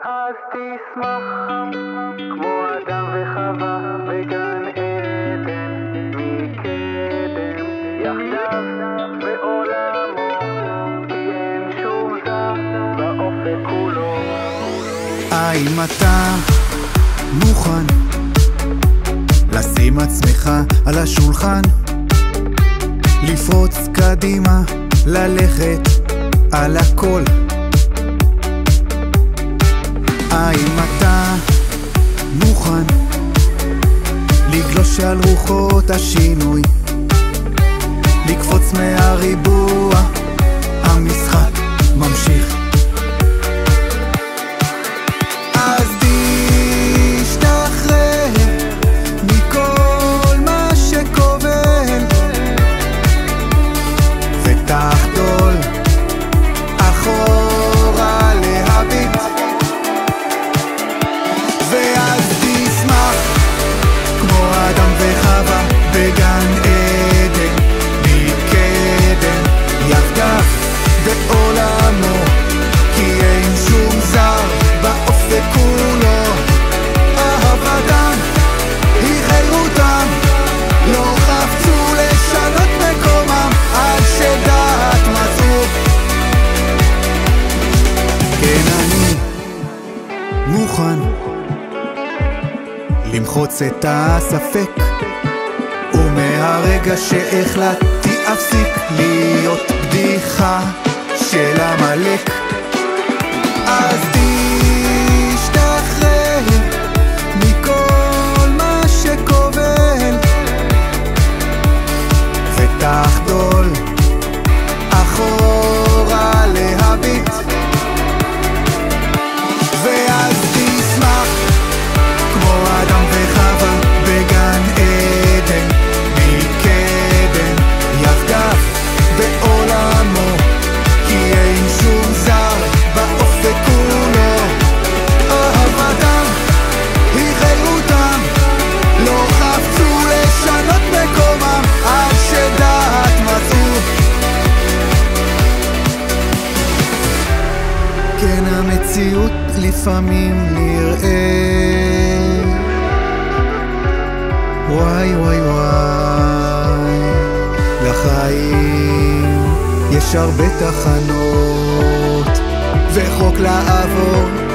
אז תשמח כמו אדם וחווה בגן עדן מקדם יחדיו בעולמו, כי אין שום זר באופק כולו. האם אתה מוכן לשים עצמך על השולחן, לפרוץ קדימה, ללכת על הכל? האם אתה מוכן לגלוש על רוחות השינוי, לקפוץ מהריבוע, המשחק ממשיך. אז תשתחרר מכל מה שכובל ותחדול אחורה להביט, ואז תשמח כמו אדם וחווה בגן עדן מקדם יחדיו בעולמו, כי אין שום זר באופק כולו. אהבתם היא חירותם, לא חפצו לשנות מקומם עד שדעת מצאו. כן, אני מוכן למחוץ את הספק, ומהרגע שהחלטתי אפסיק להיות בדיחה של עמלק. אז תשתחרר מכל מה שכובל ותחדול אחורה להביט, ואז תשמח כמו אדם וחווה בגן עדן מקדם יחדיו בעולמו, כי אין שום זר באופק כולו. אהבתם היא חירותם, לא חפצו לשנות מקומם עד שדעת מצאו. כן, המציאות לפעמים נראה וואי וואי וואי, לחיים יש הרבה תחנות וחוק לעבור